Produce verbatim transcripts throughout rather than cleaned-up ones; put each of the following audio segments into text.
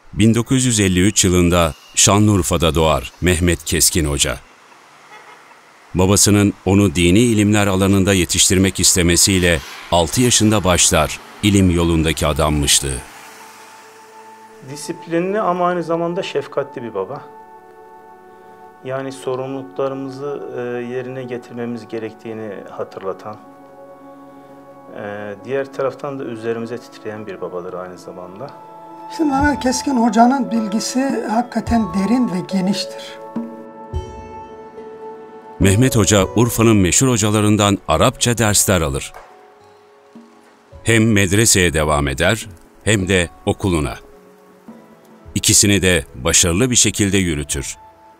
bin dokuz yüz elli üç yılında Şanlıurfa'da doğar Mehmet Keskin Hoca. Babasının onu dini ilimler alanında yetiştirmek istemesiyle altı yaşında başlar ilim yolundaki adanmışlığı. Disiplinli ama aynı zamanda şefkatli bir baba. Yani sorumluluklarımızı yerine getirmemiz gerektiğini hatırlatan, diğer taraftan da üzerimize titreyen bir babadır aynı zamanda. İşte Mehmet Keskin Hoca'nın bilgisi hakikaten derin ve geniştir. Mehmet Hoca, Urfa'nın meşhur hocalarından Arapça dersler alır. Hem medreseye devam eder, hem de okuluna. İkisini de başarılı bir şekilde yürütür.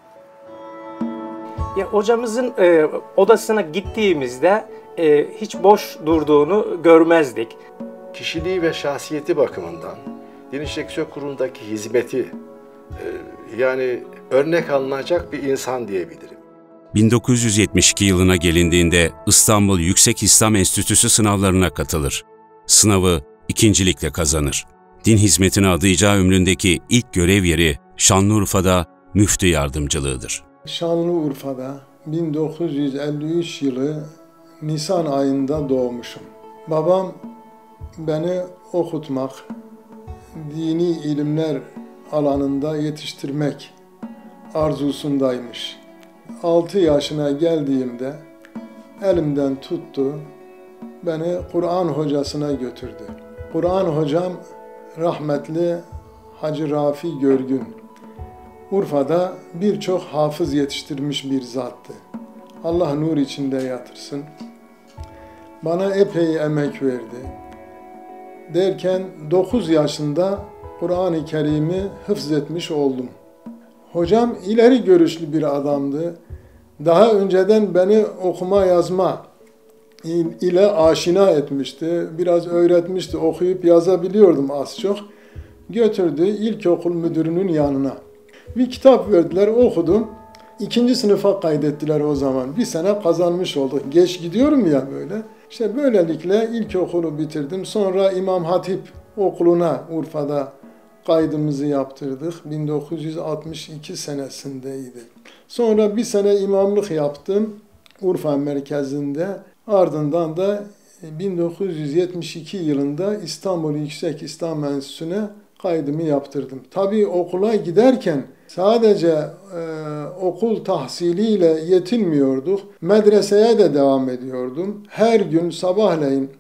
Ya, hocamızın e, odasına gittiğimizde e, hiç boş durduğunu görmezdik. Kişiliği ve şahsiyeti bakımından Din İşleri Yüksek Kurulu'ndaki hizmeti e, yani örnek alınacak bir insan diyebilirim. bin dokuz yüz yetmiş iki yılına gelindiğinde İstanbul Yüksek İslam Enstitüsü sınavlarına katılır. Sınavı ikincilikle kazanır. Din hizmetine adayacağı ömründeki ilk görev yeri Şanlıurfa'da müftü yardımcılığıdır. Şanlıurfa'da bin dokuz yüz elli üç yılı Nisan ayında doğmuşum. Babam beni okutmak, dini ilimler alanında yetiştirmek arzusundaymış. altı yaşına geldiğimde elimden tuttu, beni Kur'an hocasına götürdü. Kur'an hocam rahmetli Hacı Rafi Görgün. Urfa'da birçok hafız yetiştirmiş bir zattı. Allah nur içinde yatırsın. Bana epey emek verdi. Derken dokuz yaşında Kur'an-ı Kerim'i hıfzetmiş oldum. Hocam ileri görüşlü bir adamdı. Daha önceden beni okuma yazma ile aşina etmişti. Biraz öğretmişti. Okuyup yazabiliyordum az çok. Götürdü ilkokul müdürünün yanına. Bir kitap verdiler, okudum. İkinci sınıfa kaydettiler o zaman. Bir sene kazanmış olduk. Geç gidiyorum ya böyle. İşte böylelikle ilkokulu bitirdim. Sonra İmam Hatip Okulu'na Urfa'da kaydımızı yaptırdık. bin dokuz yüz altmış iki senesindeydi. Sonra bir sene imamlık yaptım Urfa merkezinde. Ardından da bin dokuz yüz yetmiş iki yılında İstanbul Yüksek İslam Enstitüsü'ne kaydımı yaptırdım. Tabii okula giderken sadece e, okul tahsiliyle yetinmiyorduk. Medreseye de devam ediyordum. Her gün sabahleyin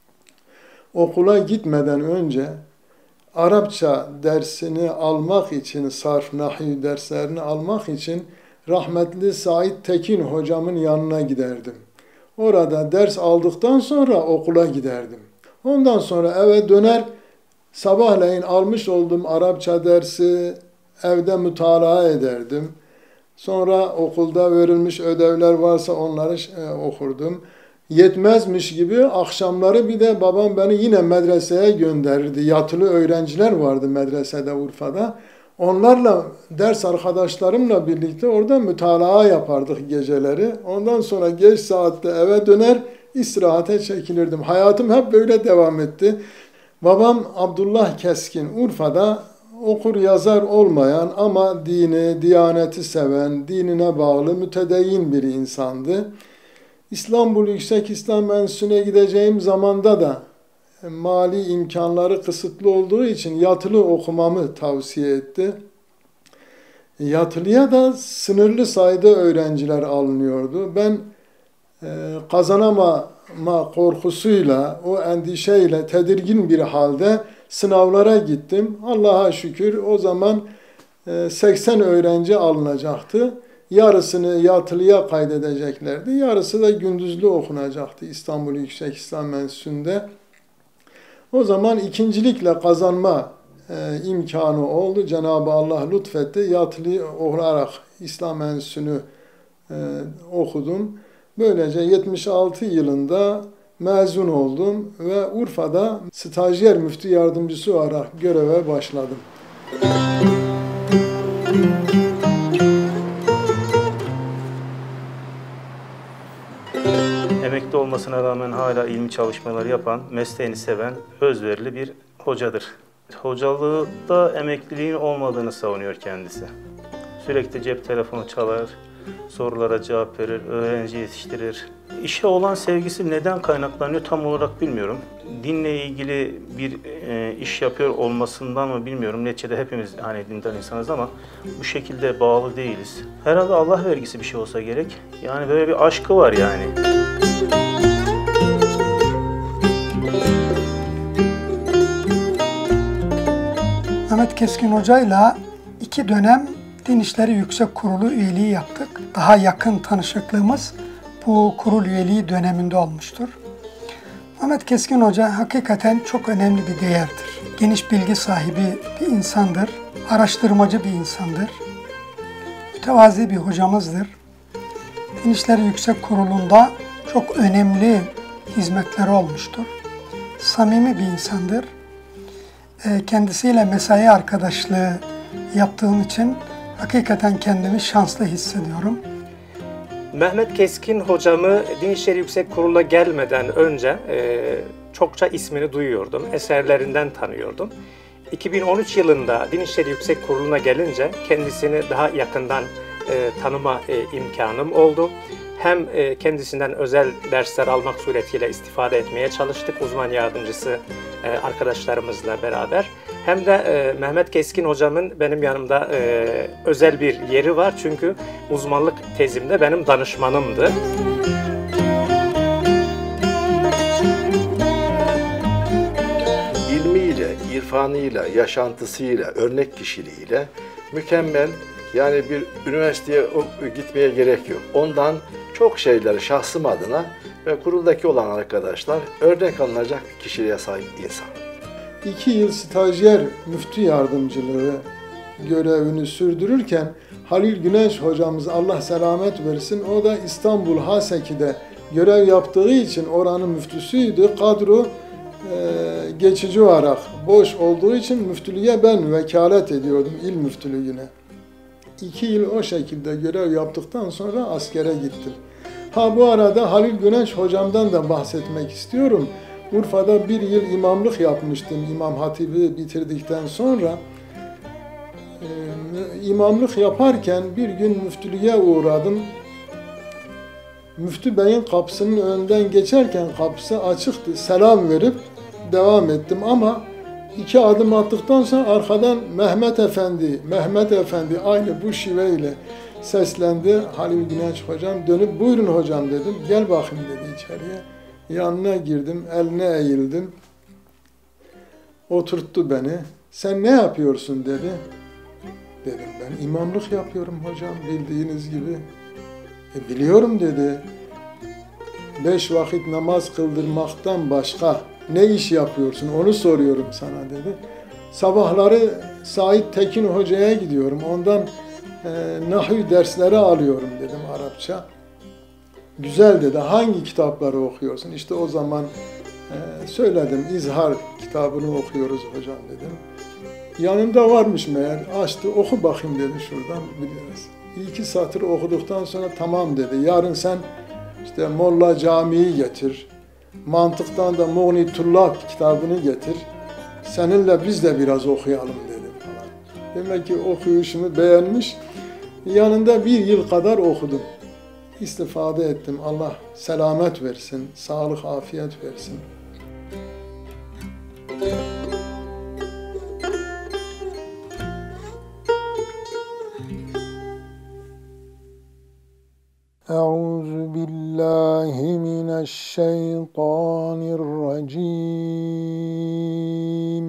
okula gitmeden önce Arapça dersini almak için, sarf, nahiv derslerini almak için rahmetli Said Tekin hocamın yanına giderdim. Orada ders aldıktan sonra okula giderdim. Ondan sonra eve döner, sabahleyin almış olduğum Arapça dersi evde mütalaa ederdim. Sonra okulda verilmiş ödevler varsa onları e, okurdum. Yetmezmiş gibi akşamları bir de babam beni yine medreseye gönderirdi. Yatılı öğrenciler vardı medresede Urfa'da. Onlarla, ders arkadaşlarımla birlikte orada mütalaa yapardık geceleri. Ondan sonra geç saatte eve döner, istirahate çekilirdim. Hayatım hep böyle devam etti. Babam Abdullah Keskin Urfa'da okur yazar olmayan ama dini, diyaneti seven, dinine bağlı, mütedeyyin bir insandı. İstanbul Yüksek İslam Enstitüsü'ne gideceğim zamanda da mali imkanları kısıtlı olduğu için yatılı okumamı tavsiye etti. Yatılıya da sınırlı sayıda öğrenciler alınıyordu. Ben e, kazanamama korkusuyla, o endişeyle tedirgin bir halde sınavlara gittim. Allah'a şükür o zaman e, seksen öğrenci alınacaktı. Yarısını yatılıya kaydedeceklerdi. Yarısı da gündüzlü okunacaktı İstanbul Yüksek İslam Enstitüsü'nde. O zaman ikincilikle kazanma e, imkanı oldu. Cenab-ı Allah lütfetti. Yatılı olarak İslam Enstitüsü'nü e, okudum. Böylece yetmiş altı yılında mezun oldum ve Urfa'da stajyer müftü yardımcısı olarak göreve başladım. Emekli olmasına rağmen hala ilmi çalışmaları yapan, mesleğini seven, özverili bir hocadır. Hocalıkta emekliliğin olmadığını savunuyor kendisi. Sürekli cep telefonu çalar, sorulara cevap verir, öğrenci yetiştirir. İşe olan sevgisi neden kaynaklanıyor tam olarak bilmiyorum. Dinle ilgili bir e, iş yapıyor olmasından mı bilmiyorum. Neticede hepimiz hani dindar insanız ama bu şekilde bağlı değiliz. Herhalde Allah vergisi bir şey olsa gerek. Yani böyle bir aşkı var yani. Mehmet Keskin Hoca'yla iki dönem Din İşleri Yüksek Kurulu üyeliği yaptık. Daha yakın tanışıklığımız bu kurul üyeliği döneminde olmuştur. Mehmet Keskin Hoca hakikaten çok önemli bir değerdir. Geniş bilgi sahibi bir insandır, araştırmacı bir insandır. Mütevazi bir hocamızdır. Din İşleri Yüksek Kurulu'nda çok önemli hizmetleri olmuştur. Samimi bir insandır. Kendisiyle mesai arkadaşlığı yaptığım için hakikaten kendimi şanslı hissediyorum. Mehmet Keskin hocamı Din İşleri Yüksek Kurulu'na gelmeden önce e, çokça ismini duyuyordum, eserlerinden tanıyordum. iki bin on üç yılında Din İşleri Yüksek Kurulu'na gelince kendisini daha yakından e, tanıma e, imkanım oldu. Hem e, kendisinden özel dersler almak suretiyle istifade etmeye çalıştık uzman yardımcısı e, arkadaşlarımızla beraber. Hem de e, Mehmet Keskin hocamın benim yanımda e, özel bir yeri var çünkü uzmanlık tezimde benim danışmanımdı. İlmiyle, irfanıyla, yaşantısıyla, örnek kişiliğiyle mükemmel. Yani bir üniversiteye gitmeye gerek yok. Ondan çok şeyleri şahsım adına ve kuruldaki olan arkadaşlar örnek alınacak kişiliğe sahip insan. İki yıl stajyer müftü yardımcılığı görevini sürdürürken Halil Güneş hocamız Allah selamet versin, o da İstanbul Haseki'de görev yaptığı için oranın müftüsüydü. Kadro e, geçici olarak boş olduğu için müftülüğe ben vekalet ediyordum, il müftülüğüne. İki yıl o şekilde görev yaptıktan sonra askere gittim. Ha bu arada Halil Güneş hocamdan da bahsetmek istiyorum. Urfa'da bir yıl imamlık yapmıştım İmam Hatip'i bitirdikten sonra. Ee, imamlık yaparken bir gün müftülüğe uğradım. Müftü Bey'in kapısının önünden geçerken kapısı açıktı. Selam verip devam ettim ama İki adım attıktan sonra arkadan Mehmet Efendi, Mehmet Efendi aynı bu şiveyle seslendi. Halil Güneş hocam dönüp buyurun hocam dedim. Gel bakayım dedi içeriye. Yanına girdim, eline eğildim. Oturttu beni. Sen ne yapıyorsun dedi. Dedim ben imamlık yapıyorum hocam bildiğiniz gibi. E, biliyorum dedi. Beş vakit namaz kıldırmaktan başka ne iş yapıyorsun onu soruyorum sana dedi. Sabahları Said Tekin Hoca'ya gidiyorum. Ondan e, nahvi dersleri alıyorum dedim Arapça. Güzel dedi. Hangi kitapları okuyorsun? İşte o zaman e, söyledim. İzhar kitabını okuyoruz hocam dedim. Yanında varmış meğer. Açtı oku bakayım dedi şuradan biliyoruz. İki satır okuduktan sonra tamam dedi. Yarın sen işte Molla Camii'yi getir. Mantıktan da Muğni Tullab kitabını getir. Seninle biz de biraz okuyalım dedim falan. Demek ki okuyuşumu beğenmiş. Yanında bir yıl kadar okudum. İstifade ettim. Allah selamet versin, sağlık, afiyet versin. Euzu billahi mineşşeytanirracim.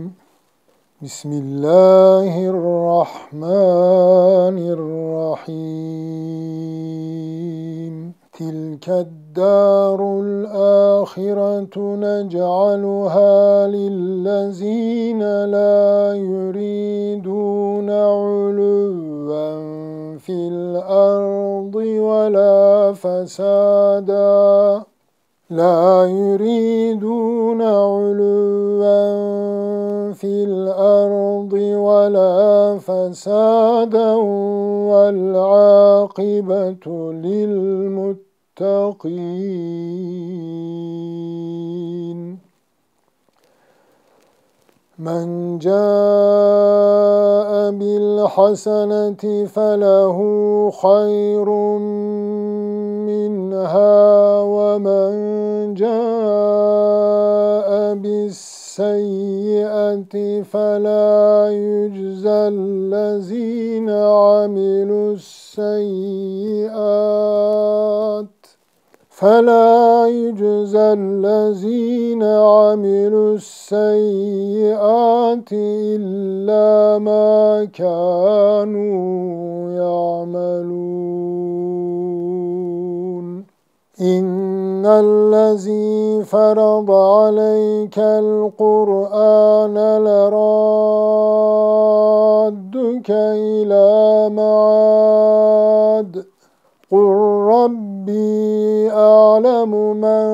Bismillahirrahmanirrahim. Tilke'd-dârul âhiretu nec'aluhâ lillezîne lâ yuridûne uluvven fil ardı ve lâ fesâdâ. لَا يُرِيدُونَ عُلُوًّا فِي الْأَرْضِ وَلَا فَسَادًا وَالْعَاقِبَةُ لِلْمُتَّقِينَ. Men ca'e bil haseneti felehu hayrun minha ve men ca'e bis seyyiati fela yüczellezine amilus seyyiat فَلَا يُجْزَى الَّذ۪ينَ عَمِلُوا السَّيِّئَاتِ إِلَّا مَا كَانُوا يَعْمَلُونَ إِنَّ الَّذ۪ي فَرَضَ عَلَيْكَ الْقُرْآنَ لَرَادُّكَ إِلَى مَعَادٍ قُلْ رَبِّي أَعْلَمُ مَنْ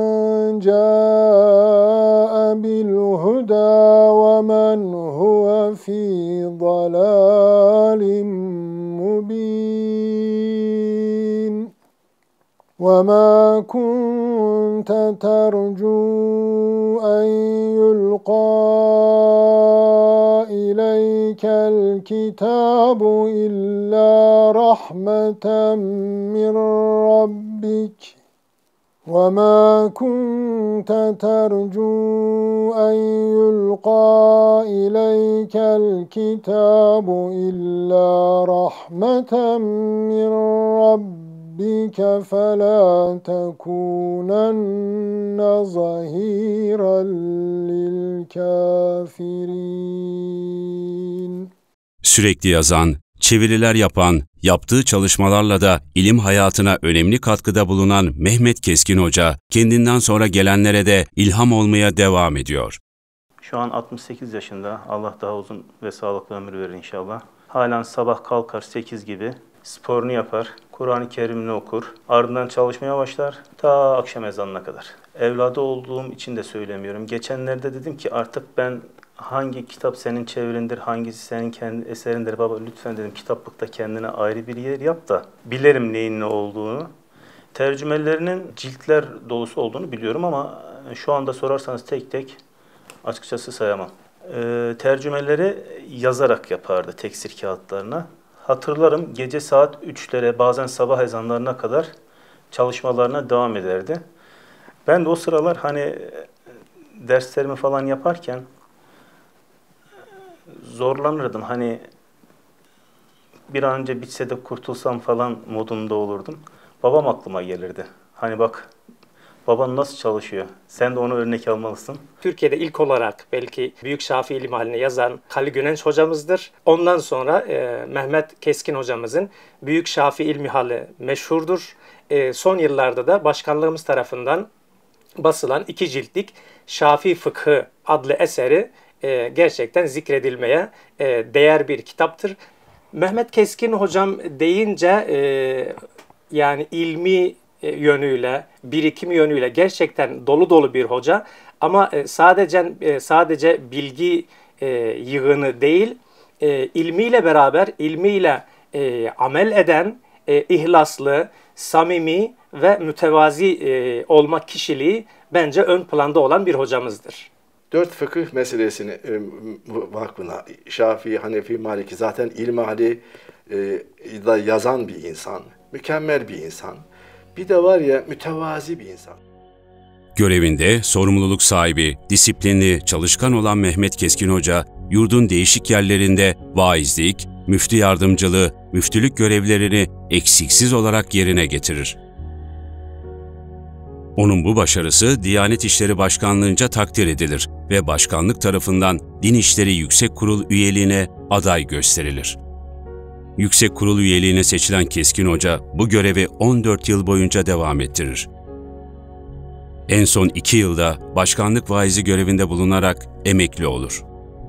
جَاءَ بِالْهُدَى وَمَنْ هُوَ فِي ضَلَالٍ مُبِينٍ وَمَا كُنْتَ تَرْجُو أَنْ يُلْقَى إِلَيْكَ الْكِتَابُ إِلَّا رَحْمَةً مِّن رَّبِّكَ وَمَا كُنْتَ تَرْجُو أَنْ يُلْقَى إِلَيْكَ الْكِتَابُ إِلَّا رَحْمَةً مِّن رَّبِّكَ رَبِّكَ فَلَا تَكُونَنَّ ظَهِيرًا لِلْكَافِرِينَ. Sürekli yazan, çeviriler yapan, yaptığı çalışmalarla da ilim hayatına önemli katkıda bulunan Mehmet Keskin Hoca, kendinden sonra gelenlere de ilham olmaya devam ediyor. Şu an altmış sekiz yaşında, Allah daha uzun ve sağlıklı ömür verir inşallah. Halen sabah kalkar sekiz gibi, sporunu yapar, Kur'an-ı Kerim'ini okur, ardından çalışmaya başlar ta akşam ezanına kadar. Evladı olduğum için de söylemiyorum. Geçenlerde dedim ki artık ben hangi kitap senin çevirindir, hangisi senin kendi eserindir baba lütfen dedim kitaplıkta kendine ayrı bir yer yap da bilerim neyin ne olduğunu. Tercümelerinin ciltler dolusu olduğunu biliyorum ama şu anda sorarsanız tek tek açıkçası sayamam. Ee, tercümeleri yazarak yapardı teksir kağıtlarına. Hatırlarım gece saat üçlere bazen sabah ezanlarına kadar çalışmalarına devam ederdi. Ben de o sıralar hani derslerimi falan yaparken zorlanırdım. Hani bir an önce bitse de kurtulsam falan modunda olurdum. Babam aklıma gelirdi. Hani bak baban nasıl çalışıyor? Sen de onu örnek almalısın. Türkiye'de ilk olarak belki Büyük Şafii İlimhalini yazan Halil Günenç hocamızdır. Ondan sonra e, Mehmet Keskin hocamızın Büyük Şafii İlmihali meşhurdur. E, son yıllarda da başkanlığımız tarafından basılan iki ciltlik Şafii Fıkhı adlı eseri e, gerçekten zikredilmeye e, değer bir kitaptır. Mehmet Keskin hocam deyince e, yani ilmi yönüyle, birikim yönüyle gerçekten dolu dolu bir hoca. Ama sadece sadece bilgi yığını değil, ilmiyle beraber ilmiyle amel eden, ihlaslı, samimi ve mütevazi olma kişiliği bence ön planda olan bir hocamızdır. Dört fıkıh meselesini vakfına, Şafii, Hanefi, Maliki zaten ilmihali da yazan bir insan, mükemmel bir insan. Bir de var ya mütevazi bir insan. Görevinde sorumluluk sahibi, disiplinli, çalışkan olan Mehmet Keskin Hoca, yurdun değişik yerlerinde vaizlik, müftü yardımcılığı, müftülük görevlerini eksiksiz olarak yerine getirir. Onun bu başarısı Diyanet İşleri Başkanlığı'nca takdir edilir ve başkanlık tarafından Din İşleri Yüksek Kurul üyeliğine aday gösterilir. Yüksek Kurul üyeliğine seçilen Keskin Hoca bu görevi on dört yıl boyunca devam ettirir. En son iki yılda başkanlık vaizi görevinde bulunarak emekli olur.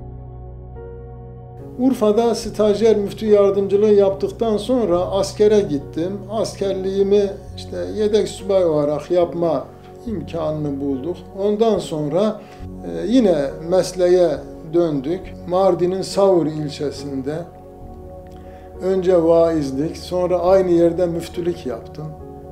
Urfa'da stajyer müftü yardımcılığı yaptıktan sonra askere gittim. Askerliğimi işte yedek subay olarak yapma imkanını bulduk. Ondan sonra e, yine mesleğe döndük. Mardin'in Savur ilçesinde önce vaizlik, sonra aynı yerde müftülük yaptım.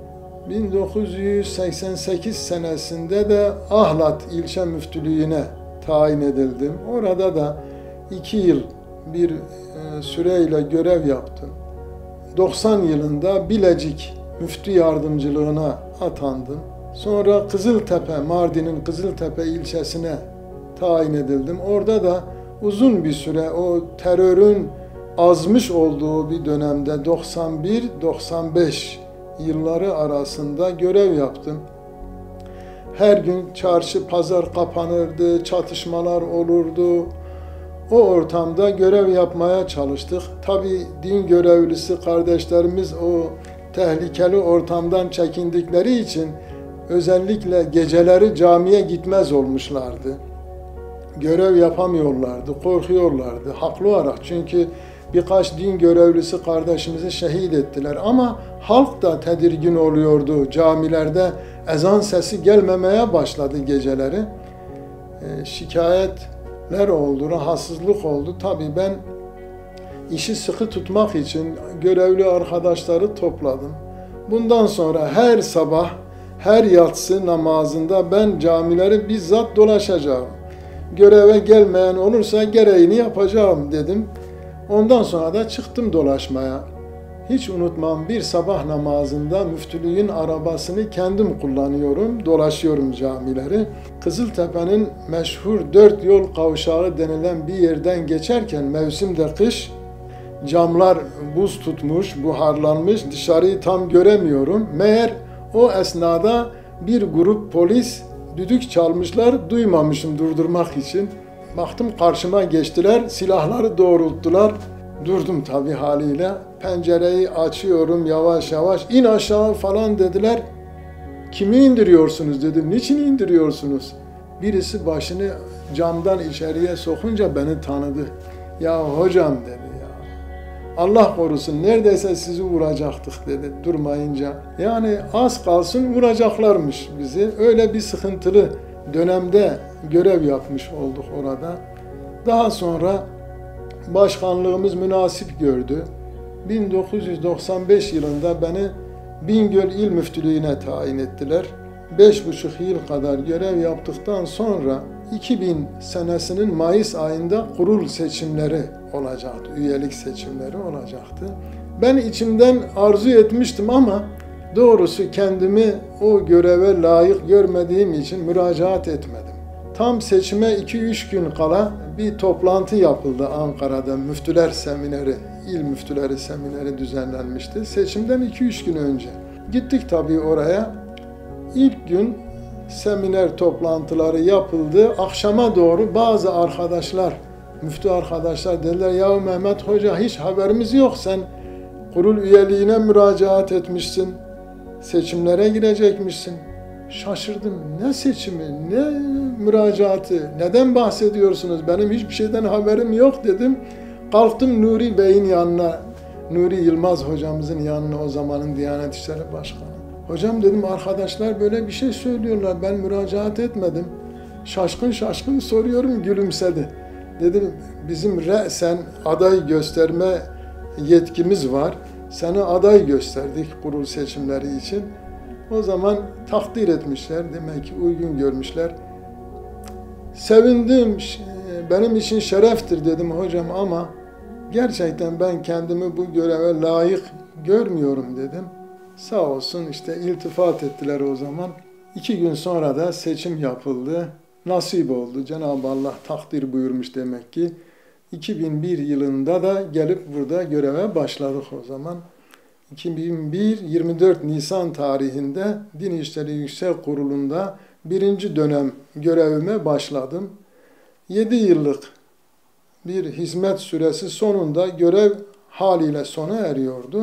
bin dokuz yüz seksen sekiz senesinde de Ahlat ilçe müftülüğüne tayin edildim. Orada da iki yıl bir süreyle görev yaptım. doksan yılında Bilecik müftü yardımcılığına atandım. Sonra Kızıltepe, Mardin'in Kızıltepe ilçesine tayin edildim. Orada da uzun bir süre o terörün azmış olduğu bir dönemde doksan bir doksan beş yılları arasında görev yaptım. Her gün çarşı, pazar kapanırdı, çatışmalar olurdu. O ortamda görev yapmaya çalıştık. Tabii din görevlisi kardeşlerimiz o tehlikeli ortamdan çekindikleri için özellikle geceleri camiye gitmez olmuşlardı. Görev yapamıyorlardı, korkuyorlardı. Haklı olarak, çünkü birkaç din görevlisi kardeşimizi şehit ettiler. Ama halk da tedirgin oluyordu. Camilerde ezan sesi gelmemeye başladı geceleri. E, şikayetler oldu, rahatsızlık oldu. Tabii ben işi sıkı tutmak için görevli arkadaşları topladım. Bundan sonra her sabah, her yatsı namazında ben camileri bizzat dolaşacağım. Göreve gelmeyen olursa gereğini yapacağım dedim. Ondan sonra da çıktım dolaşmaya. Hiç unutmam, bir sabah namazında müftülüğün arabasını kendim kullanıyorum, dolaşıyorum camileri. Kızıltepe'nin meşhur dört yol kavşağı denilen bir yerden geçerken, mevsimde kış, camlar buz tutmuş, buharlanmış, dışarıyı tam göremiyorum. Meğer o esnada bir grup polis düdük çalmışlar, duymamışım durdurmak için. Baktım karşıma geçtiler, silahları doğrulttular. Durdum tabii haliyle. Pencereyi açıyorum yavaş yavaş. İn aşağı falan dediler. Kimi indiriyorsunuz dedim. Niçin indiriyorsunuz? Birisi başını camdan içeriye sokunca beni tanıdı. Ya hocam dedi ya. Allah korusun, neredeyse sizi vuracaktık dedi durmayınca. Yani az kalsın vuracaklarmış bizi. Öyle bir sıkıntılı dönemde görev yapmış olduk orada. Daha sonra başkanlığımız münasip gördü. bin dokuz yüz doksan beş yılında beni Bingöl İl Müftülüğü'ne tayin ettiler. Beş buçuk yıl kadar görev yaptıktan sonra iki bin senesinin Mayıs ayında kurul seçimleri olacaktı, üyelik seçimleri olacaktı. Ben içimden arzu etmiştim ama doğrusu kendimi o göreve layık görmediğim için müracaat etmedim. Tam seçime iki üç gün kala bir toplantı yapıldı Ankara'da, müftüler semineri, il müftüleri semineri düzenlenmişti. Seçimden iki üç gün önce. Gittik tabii oraya. İlk gün seminer toplantıları yapıldı. Akşama doğru bazı arkadaşlar, müftü arkadaşlar dediler, ya Mehmet Hoca hiç haberimiz yok, sen kurul üyeliğine müracaat etmişsin, seçimlere girecekmişsin. Şaşırdım. Ne seçimi, ne müracaatı, neden bahsediyorsunuz? Benim hiçbir şeyden haberim yok dedim. Kalktım Nuri Bey'in yanına, Nuri Yılmaz hocamızın yanına, o zamanın Diyanet İşleri Başkanı. Hocam dedim, arkadaşlar böyle bir şey söylüyorlar, ben müracaat etmedim. Şaşkın şaşkın soruyorum, gülümsedi. Dedim, bizim re'sen aday gösterme yetkimiz var. Seni aday gösterdik kurul seçimleri için. O zaman takdir etmişler, demek ki uygun görmüşler. Sevindim, benim için şereftir dedim hocam, ama gerçekten ben kendimi bu göreve layık görmüyorum dedim. Sağ olsun işte iltifat ettiler o zaman. İki gün sonra da seçim yapıldı. Nasip oldu. Cenab-ı Allah takdir buyurmuş demek ki. iki bin bir yılında da gelip burada göreve başladık o zaman. iki bin bir yirmi dört Nisan tarihinde Din İşleri Yüksek Kurulu'nda birinci dönem görevime başladım. Yedi yıllık bir hizmet süresi sonunda görev haliyle sona eriyordu.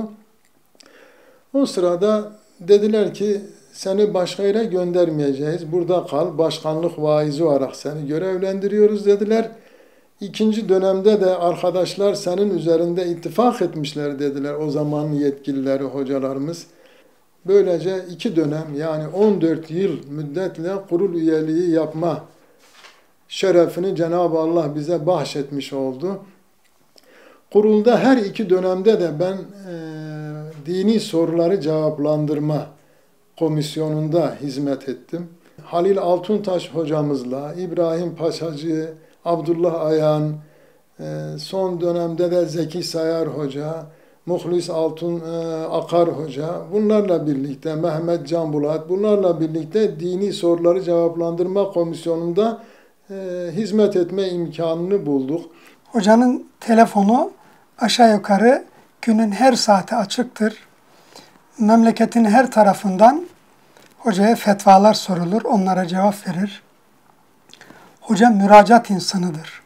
O sırada dediler ki seni başka yere göndermeyeceğiz, burada kal, başkanlık vaizi olarak seni görevlendiriyoruz dediler. İkinci dönemde de arkadaşlar senin üzerinde ittifak etmişler dediler o zamanın yetkilileri, hocalarımız. Böylece iki dönem, yani on dört yıl müddetle kurul üyeliği yapma şerefini Cenab-ı Allah bize bahşetmiş oldu. Kurulda her iki dönemde de ben e, dini soruları cevaplandırma komisyonunda hizmet ettim. Halil Altuntaş hocamızla, İbrahim Paşacı, Abdullah Ayan, son dönemde de Zeki Sayar Hoca, Muhlis Altun Akar Hoca, bunlarla birlikte Mehmet Can Bulat, bunlarla birlikte dini soruları cevaplandırma komisyonunda hizmet etme imkanını bulduk. Hocanın telefonu aşağı yukarı günün her saati açıktır. Memleketin her tarafından hocaya fetvalar sorulur, onlara cevap verir. Hoca müracaat insanıdır.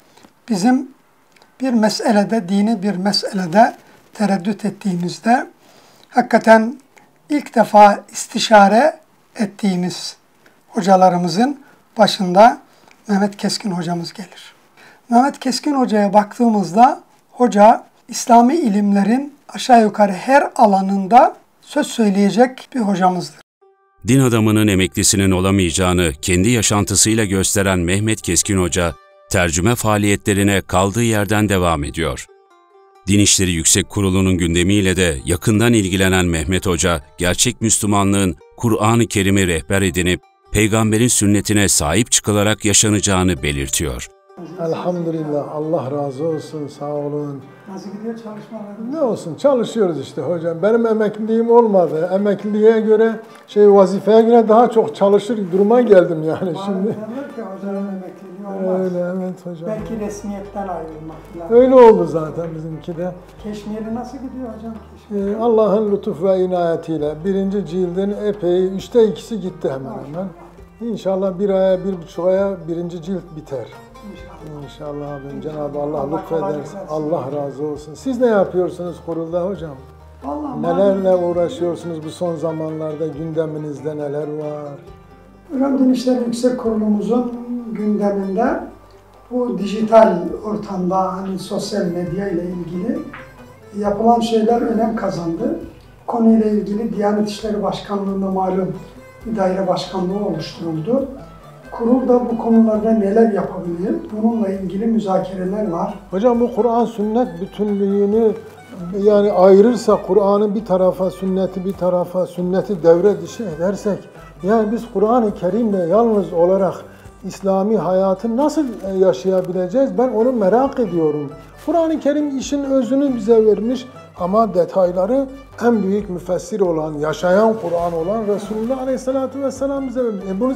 Bizim bir meselede, dini bir meselede tereddüt ettiğimizde hakikaten ilk defa istişare ettiğimiz hocalarımızın başında Mehmet Keskin hocamız gelir. Mehmet Keskin hocaya baktığımızda hoca İslami ilimlerin aşağı yukarı her alanında söz söyleyecek bir hocamızdır. Din adamının emeklisinin olamayacağını kendi yaşantısıyla gösteren Mehmet Keskin Hoca, tercüme faaliyetlerine kaldığı yerden devam ediyor. Din İşleri Yüksek Kurulu'nun gündemiyle de yakından ilgilenen Mehmet Hoca, gerçek Müslümanlığın Kur'an-ı Kerim'i rehber edinip, Peygamberin sünnetine sahip çıkılarak yaşanacağını belirtiyor. Elhamdülillah, Allah razı olsun, sağ olun. Nasıl gidiyor çalışmalarınız? Ne olsun, çalışıyoruz işte hocam. Benim emekliliğim olmadı. Emekliliğe göre, şey vazifeye göre daha çok çalışır duruma geldim yani şimdi. Derler ki hocanın emekliliği olmaz. Öyle, evet hocam. Belki resmiyetten ayrılmak falan. Öyle oldu zaten bizimki de. Keşmiri nasıl gidiyor hocam? Keşmir. Ee, Allah'ın lütuf ve inayetiyle birinci cildin epey, üçte ikisi gitti hemen hemen. İnşallah bir aya, bir buçuk aya birinci cilt biter. İnşallah. İnşallah abim. Cenab-ı Allah Allah lütfederse. versin. Allah razı olsun. Siz ne yapıyorsunuz kurulda hocam? Vallahi Nelerle uğraşıyorsunuz bu son zamanlarda? Gündeminizde neler var? Hocam Din İşleri Yüksek Kurulumuzun gündeminde bu dijital ortamda hani sosyal medya ile ilgili yapılan şeyler önem kazandı. Konuyla ilgili Diyanet İşleri Başkanlığı'nda malum bir daire başkanlığı oluşturuldu. Kurulda bu konularda neler yapabilir? Bununla ilgili müzakereler var. Hocam bu Kur'an sünnet bütünlüğünü yani ayırırsa Kur'an'ı bir tarafa, sünneti bir tarafa, sünneti devre dışı edersek yani biz Kur'an-ı Kerim'le yalnız olarak İslami hayatı nasıl yaşayabileceğiz? Ben onu merak ediyorum. Kur'an-ı Kerim işin özünü bize vermiş ama detayları en büyük müfessir olan, yaşayan Kur'an olan Resulullah Aleyhisselatü Vesselam bize vermiş. E bunu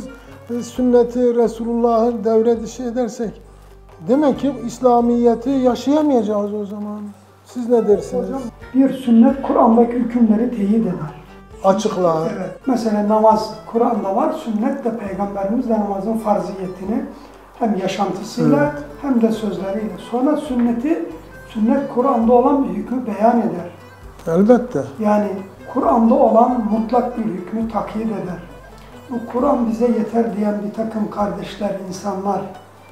sünneti Resulullah'ı devre dışı edersek demek ki İslamiyet'i yaşayamayacağız o zaman. Siz ne dersiniz? Hocam bir sünnet Kur'an'daki hükümleri teyit eder. Açıkla. Evet. Mesela namaz Kur'an'da var, sünnet de Peygamberimiz de namazın farziyetini hem yaşantısıyla evet. hem de sözleriyle. Sonra sünneti, sünnet Kur'an'da olan bir hükmü beyan eder. Elbette. Yani Kur'an'da olan mutlak bir hükmü takyit eder. Bu Kur'an bize yeter diyen bir takım kardeşler, insanlar,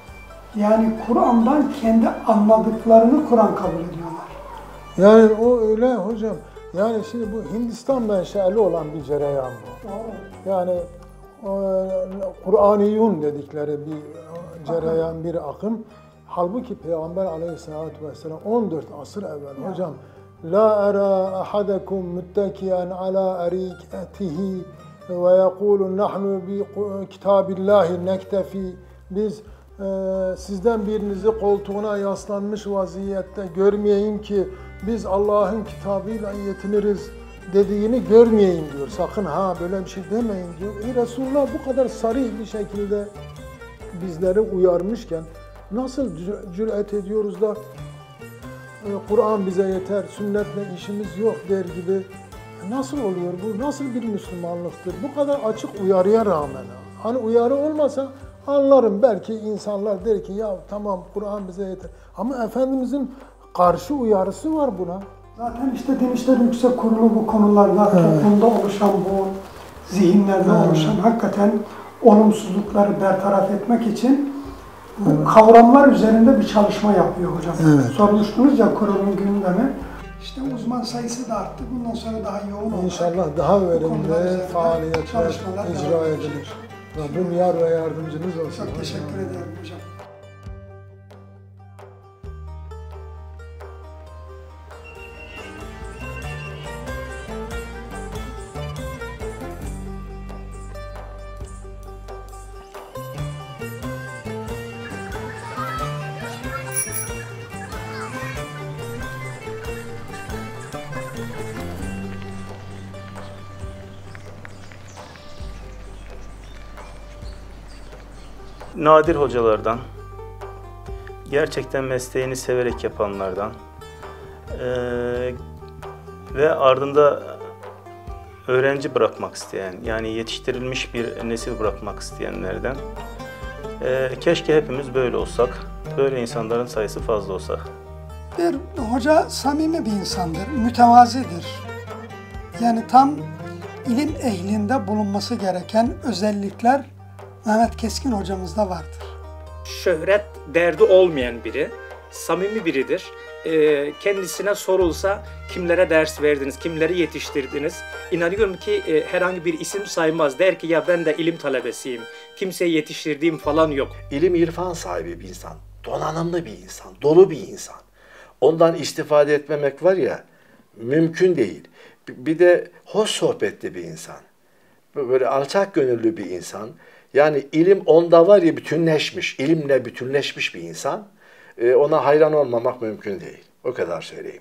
yani Kur'an'dan kendi anladıklarını Kur'an kabul ediyorlar. Yani o öyle hocam. Yani şimdi bu Hindistan menşeli olan bir cereyan bu. Doğru. Yani Kur'aniyun dedikleri bir cereyan, bir akım. Halbuki Peygamber Aleyhisselatü Vesselam on dört asır evvel ya. Hocam La ara ahadakum muttakiyan ala arikatihi ve yekulu nahnu bi kitabillahi nektefi. Biz e, sizden birinizi koltuğuna yaslanmış vaziyette görmeyeyim ki biz Allah'ın kitabıyla yetiniriz dediğini görmeyeyim diyor. Sakın ha böyle bir şey demeyin diyor. E, Resulullah bu kadar sarih bir şekilde bizleri uyarmışken nasıl cüret ediyoruz da e, Kur'an bize yeter, sünnetle işimiz yok der gibi. Nasıl oluyor bu? Nasıl bir Müslümanlıktır? Bu kadar açık uyarıya rağmen. Hani uyarı olmasa anlarım. Belki insanlar der ki ya tamam Kur'an bize yeter. Ama Efendimizin karşı uyarısı var buna. Zaten işte Din İşleri Yüksek Kurulu bu konularda evet. toplumda oluşan bu zihinlerde evet. oluşan hakikaten olumsuzlukları bertaraf etmek için bu evet. kavramlar üzerinde bir çalışma yapıyor hocam. Evet. Sormuştunuz ya kurulun gündemi. İşte uzman sayısı da arttı. Bundan sonra daha yoğun olacak. İnşallah daha verimli faaliyetler icra edilir. Rabbim yar ve yardımcınız olsun. Çok teşekkür ederim hocam. nadir hocalardan, gerçekten mesleğini severek yapanlardan ee, ve ardında öğrenci bırakmak isteyen, yani yetiştirilmiş bir nesil bırakmak isteyenlerden. Ee, keşke hepimiz böyle olsak, böyle insanların sayısı fazla olsa. Bir hoca samimi bir insandır, mütevazidir. Yani tam ilim ehlinde bulunması gereken özellikler Mehmet Keskin hocamızda vardır. Şöhret derdi olmayan biri, samimi biridir. Ee, kendisine sorulsa kimlere ders verdiniz, kimleri yetiştirdiniz? İnanıyorum ki e, herhangi bir isim saymaz. Der ki ya ben de ilim talebesiyim, kimseyi yetiştirdiğim falan yok. İlim irfan sahibi bir insan, donanımlı bir insan, dolu bir insan. Ondan istifade etmemek var ya, mümkün değil. Bir de hoş sohbetli bir insan. Böyle alçak gönüllü bir insan. Yani ilim onda var ya bütünleşmiş, ilimle bütünleşmiş bir insan. Ee, ona hayran olmamak mümkün değil. O kadar söyleyeyim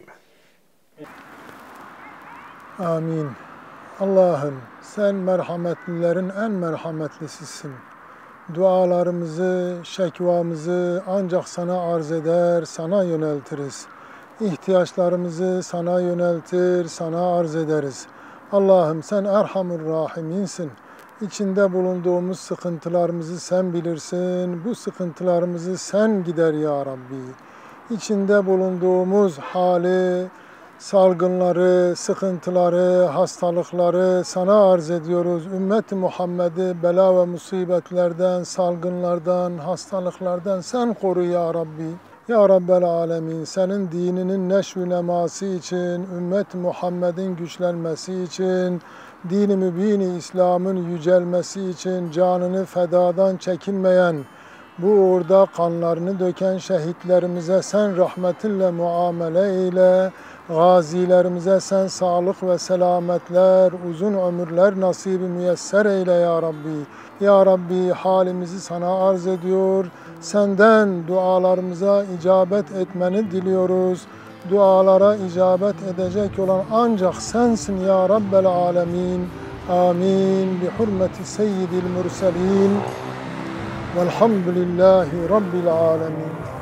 ben. Amin. Allah'ım sen merhametlilerin en merhametlisisin. Dualarımızı, şekvamızı ancak sana arz eder, sana yöneltiriz. İhtiyaçlarımızı sana yöneltir, sana arz ederiz. Allah'ım sen Erhamur Rahiminsin. İçinde bulunduğumuz sıkıntılarımızı sen bilirsin. Bu sıkıntılarımızı sen gider ya Rabbi. İçinde bulunduğumuz hali, salgınları, sıkıntıları, hastalıkları sana arz ediyoruz. Ümmet-i Muhammed'i bela ve musibetlerden, salgınlardan, hastalıklardan sen koru ya Rabbi. Ya Rabbel Alemin, senin dininin neşv-i neması için, ümmet-i Muhammed'in güçlenmesi için, din-i mübin-i İslam'ın yücelmesi için canını fedadan çekinmeyen, bu uğurda kanlarını döken şehitlerimize sen rahmetinle muamele eyle, gazilerimize sen sağlık ve selametler, uzun ömürler nasibi müyesser eyle ya Rabbi. Ya Rabbi halimizi sana arz ediyor, senden dualarımıza icabet etmeni diliyoruz. Dualara icabet edecek olan ancak sensin ya Rabbel Alemin. Amin. Bi hurmeti seyyidil murselin. Velhamdülillahi Rabbil Alemin.